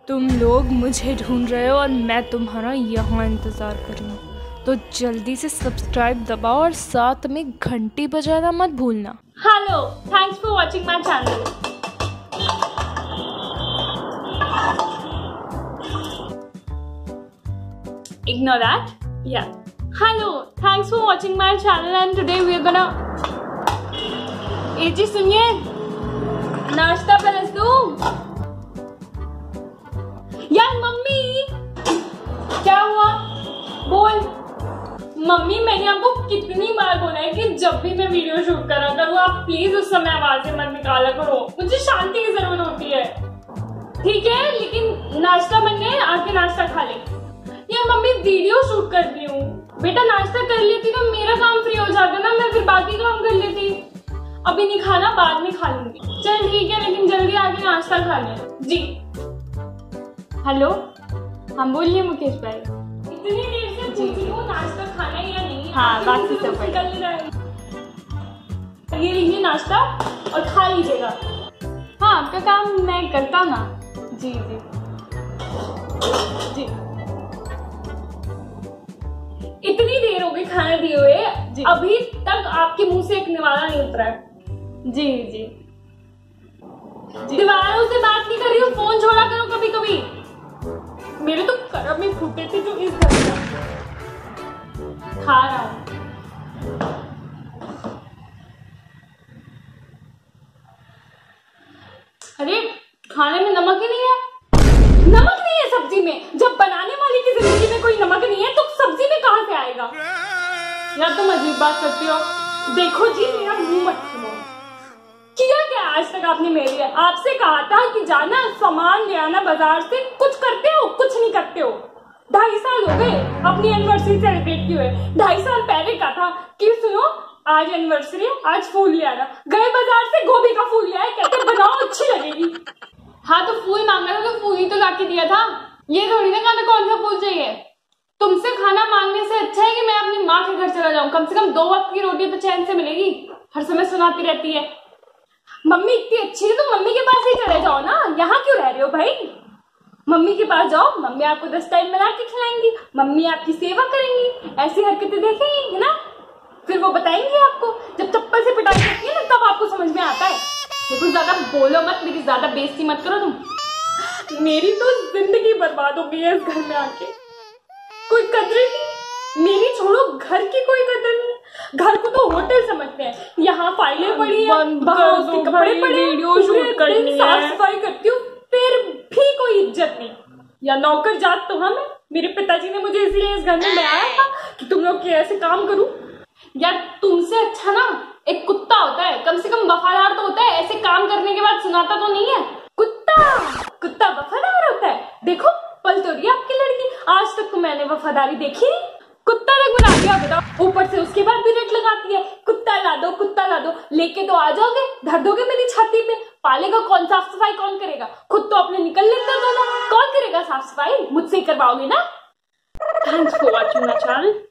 तुम लोग मुझे ढूंढ रहे हो और मैं तुम्हारा यहाँ इंतज़ार कर रही हूँ, तो जल्दी से सब्सक्राइब दबाओ और साथ में घंटी बजाना मत भूलना। Hello, thanks for watching my channel. Ignore that. Yeah. Hello, thanks for watching my channel and today we are gonna. जी सुनिए, नाश्ता पहले दूं। यार मम्मी, क्या हुआ? बोल। मम्मी, मैंने आपको कितनी बार बोला है कि जब भी मैं वीडियो शूट करा करूँ आप प्लीज उस समय आवाजें मत निकाला करो, मुझे शांति की जरूरत होती है। ठीक है, लेकिन नाश्ता बन गया, आके नाश्ता खा ले। यार मम्मी, वीडियो शूट कर रही हूँ। बेटा नाश्ता कर लेती तो मेरा काम फ्री हो जाता ना, मैं फिर बाकी काम कर लेती। अभी नहीं खाना, बाद में खा लूंगी। चल ठीक है, लेकिन जल्दी आके नाश्ता खा ले। जी हेलो, हम बोलिए मुकेश भाई। इतनी देर से पूछ रही हूँ नाश्ता खाना है या नहीं। हाँ, बाकी सब निकल रहा है। ये लीजिए नाश्ता और खा लीजिएगा। हाँ, आपका काम मैं करता ना। जी जी जी। इतनी देर हो गई खाना दिए हुए, अभी तक आपके मुंह से एक निवाला नहीं उतरा है। जी जी, दीवारों से बात नहीं कर रही हूँ, फोन छोड़ा करो कभी कभी। मेरे तो करम में फूटे थे जो इस घर में खा रहा हूँ। अरे खाने में नमक ही नहीं है। नमक नहीं है सब्जी में। जब बनाने वाले की जिंदगी में कोई नमक नहीं है तो सब्जी में कहां से आएगा? यार तुम अजीब बात करती हो। देखो जी, मेरा मुंह मत खोलो। किया क्या आज तक आपने मेरे लिए? आपसे कहा था कि जाना सामान ले आना बाजार से, कुछ करते हो? कुछ नहीं करते हो। 2.5 साल हो गए अपनी एनिवर्सरी सेलिब्रेट किए हुए। 2.5 साल पहले कहा था कि सुनो आज एनिवर्सरी है, आज फूल ले आना। गए बाजार से गोभी का फूल ले आए, कहते बनाओ अच्छी लगेगी। हाँ तो फूल मांगा था तो फूल ही तो लाके दिया था। ये थोड़ी ना कहता कौन सा फूल चाहिए। तुमसे खाना मांगने से अच्छा है कि मैं अपनी माँ के घर चला जाऊं। कम से कम 2 वक्त की रोटी तो चैन से मिलेगी। हर समय सुनाती रहती है। मम्मी इतनी अच्छी है तो मम्मी के पास ही चले जाओ ना, यहाँ क्यों रह रहे हो भाई? मम्मी के पास जाओ, मम्मी आपको 10 टाइम बना के खिलाएंगी, मम्मी आपकी सेवा करेंगी। ऐसी हरकतें देखेंगी ना, फिर वो बताएंगी आपको। जब चप्पल से पिटाई करती है ना तब आपको समझ में आता है। कुछ ज्यादा बोलो मत, मेरी ज्यादा बेइज्जती मत करो तुम। मेरी तो जिंदगी बर्बाद हो गई है इस घर में आके। कोई कदर नहीं, मेरी छोड़ो घर की कोई कदर नहीं। घर को तो होटल समझते हैं। यहाँ फाइलें पड़ी हैं, बाहर उसके कपड़े पड़े, वीडियो शूट करनी है, साफ सफाई करती हूँ, फिर भी कोई इज्जत नहीं। या नौकर जात तो हम। मेरे पिताजी ने मुझे इसीलिए इस घर में बनाया था कि तुम लोग के ऐसे काम करूं। यार तुमसे अच्छा ना एक कुत्ता होता है, कम से कम वफादार तो होता है। ऐसे काम करने के बाद सुनाता तो नहीं है। कुत्ता वफादार होता है। देखो पल तो रही है आपकी लड़की, आज तक तो मैंने वफादारी देखी नहीं। कुत्ता तक बना दिया बताओ, ऊपर से उसके बाद भी रेट लगाती है। कुत्ता ला दो, लेके तो आ जाओगे, धर दोगे मेरी छाती पे। पालेगा कौन, साफ सफाई कौन करेगा? खुद तो अपने निकल लेते हो दोनों, कौन करेगा साफ सफाई? मुझसे करवाओगे ना। Thanks for watching my channel.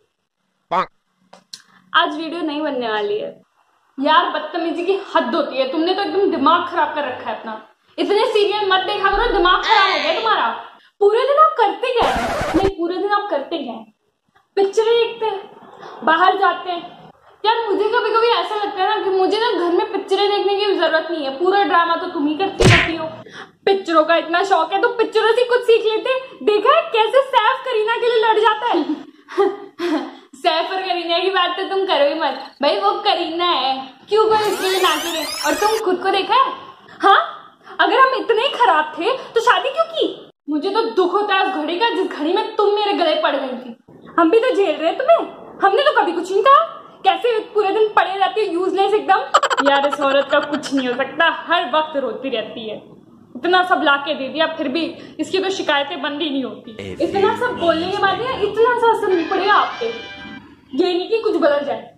आज वीडियो नहीं बनने वाली है। यार बदतमीजी की हद होती है। तुमने तो एकदम दिमाग खराब कर रखा है अपना। इतने सीरियल मत देखा करो, दिमाग खराब हो गया तुम्हारा। पूरे दिन आप करते क्या है? नहीं, पूरे दिन आप करते क्या है? पिक्चरें देखते हैं, बाहर जाते हैं। यार मुझे कभी कभी ऐसा लगता है ना कि मुझे ना घर में पिक्चरें देखने की जरूरत नहीं है। पूरा ड्रामा तो तुम ही करती रहती हो। पिक्चरों का इतना शौक है तो पिक्चरों से कुछ सीख लेते। देखा है कैसे सैफ करीना के लिए लड़ जाता है। सैफ और करीना की बात तो तुम करो ही मत भाई, वो करीना है, क्यों कोई उसके लिए नाचे रहे? और तुम खुद को देखा है? हाँ, अगर हम इतने ही खराब थे तो शादी क्यों की? मुझे तो दुख होता है उस घड़ी का जिस घड़ी में तुम मेरे गले पड़ गई थी। हम भी तो झेल रहे हैं तुम्हें, हमने तो कभी कुछ नहीं कहा। कैसे पूरे दिन पड़े रहती है यूजलेस एकदम। यार इस औरत का कुछ नहीं हो सकता, हर वक्त रोती रहती है। इतना सब लाके दे दिया फिर भी इसकी तो शिकायतें बंद ही नहीं होती। इतना सब बोलने के बाद इतना सा असर नहीं पड़ेगा आप पे। ये नहीं कि कुछ बदल जाए।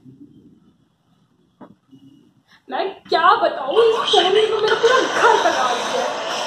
मैं क्या बताऊं, इस फैमिली को मेरा पूरा घर तक आ गया।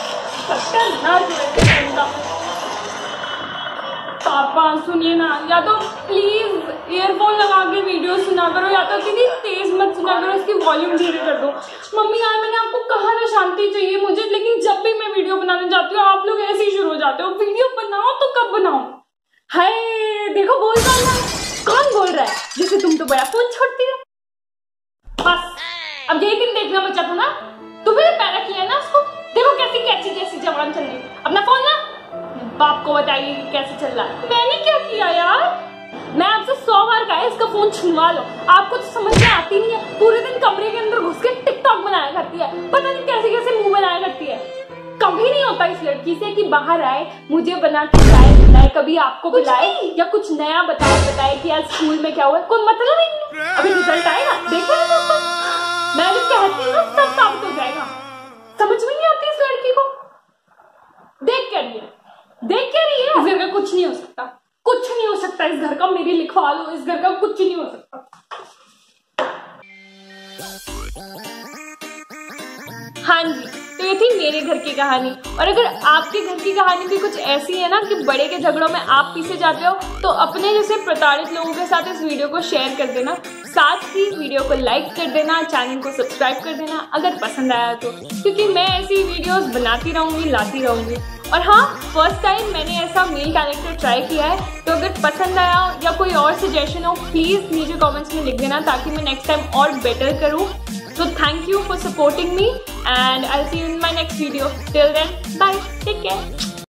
पापा सुनिए ना, या तो प्लीज ईयरफोन लगा के वीडियो सुना करो, या तो किसी तेज मत सुना करो, इसकी वॉल्यूम धीरे कर दो। मम्मी यार मैंने आपको कहा ना शांति चाहिए मुझे, लेकिन जब भी मैं वीडियो बनाने जाती हूँ आप लोग ऐसे ही शुरू हो जाते जाते हो, वीडियो बनाओ तो कब बनाओ? हाय देखो बोल रहा है, कौन बोल रहा है? जैसे तुम तो बड़ा फोन छोड़ती हो। बस अब यही दिन देखना बचा था ना, तुम्हें पैदा किया ना उसको। देखो कैसी कैची जैसी जवान चल रही है। अपना फोन ना बाप को बताइए कि कैसे चल रहा है। मैंने क्या किया यार? मैं आपसे 100 बार कहा इसका फोन छीनवा लो, आपको तो समझ में आती नहीं है। पूरे दिन कमरे के अंदर घुस के टिकटॉक बनाया करती है, पता नहीं कैसे कैसे मुंह बनाया करती है। कभी नहीं होता इस लड़की से कि बाहर आए, मुझे बना के चाय पिलाए, कभी आपको बुलाए या कुछ नया बताए कि आज स्कूल में क्या हुआ। कोई मतलब ही नहीं। अभी रिजल्ट आएगा देखो ना, मैं भी कहती हूँ सब साबित हो जाएगा। समझ में नहीं आती इस लड़की को। देख क्या रही है, देख क्या रही है? इस घर का कुछ नहीं हो सकता, कुछ नहीं हो सकता इस घर का। मेरी लिखवा लो, इस घर का कुछ नहीं हो सकता। हाँ जी, तो ये थी मेरे घर की कहानी। और अगर आपके घर की कहानी भी कुछ ऐसी है ना कि बड़े के झगड़ों में आप पीछे जाते हो, तो अपने जैसे प्रताड़ित लोगों के साथ इस वीडियो को शेयर कर देना। साथ ही वीडियो को लाइक कर देना, चैनल को सब्सक्राइब कर देना अगर पसंद आया तो, क्योंकि मैं ऐसी वीडियोस बनाती रहूंगी, लाती रहूंगी। और हाँ, फर्स्ट टाइम मैंने ऐसा मेल कैरेक्टर ट्राई किया है, तो अगर पसंद आया या कोई और सजेशन हो प्लीज नीचे कमेंट्स में लिख देना, ताकि मैं नेक्स्ट टाइम और बेटर करूँ। So thank you for supporting me and I'll see you in my next video. Till then, bye. Take care.